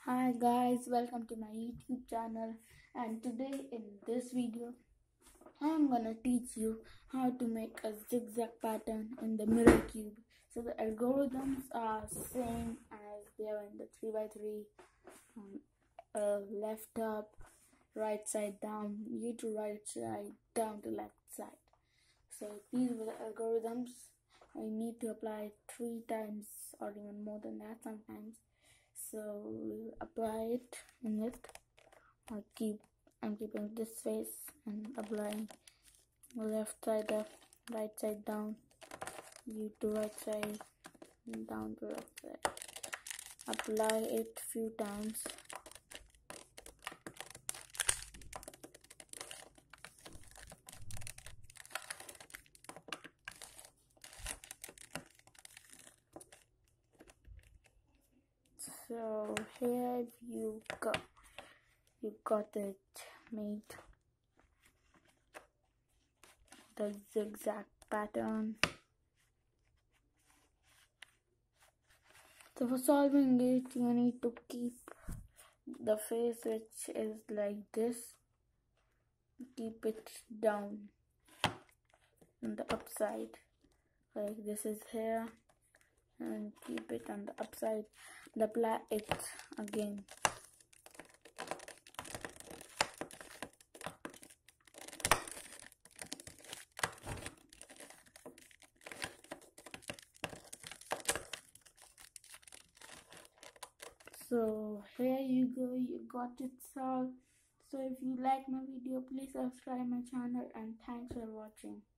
Hi guys, welcome to my YouTube channel, and today in this video I'm gonna teach you how to make a zigzag pattern in the mirror cube. So the algorithms are same as they are in the 3x3, left up, right side down, you to right side, down to left side. So these were the algorithms. I need to apply it 3 times or even more than that sometimes. So we'll apply it in it. I'm keeping this face and applying left side up, right side down, U to right side, down to left side. Apply it few times. So here you got it made, the zigzag pattern. So for solving it, you need to keep the face which is like this, keep it down on the upside, like this is here, and keep it on the upside and apply it again. So here you go, you got it solved. So if you like my video, please subscribe my channel, and thanks for watching.